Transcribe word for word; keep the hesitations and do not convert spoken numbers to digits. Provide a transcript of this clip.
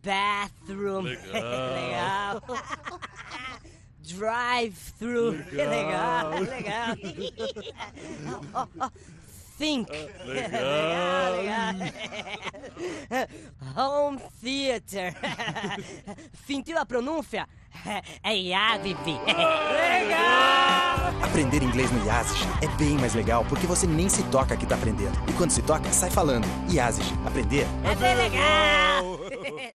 Bathroom. Legal. Legal. Drive-thru. Legal. Legal, legal. Oh, oh. Think. Legal. Legal, legal. Home theater. Fintiu a pronúncia? É Yazici. Legal! Aprender inglês no Yazici é bem mais legal porque você nem se toca que tá aprendendo. E quando se toca, sai falando. Yazici, aprender É bem legal!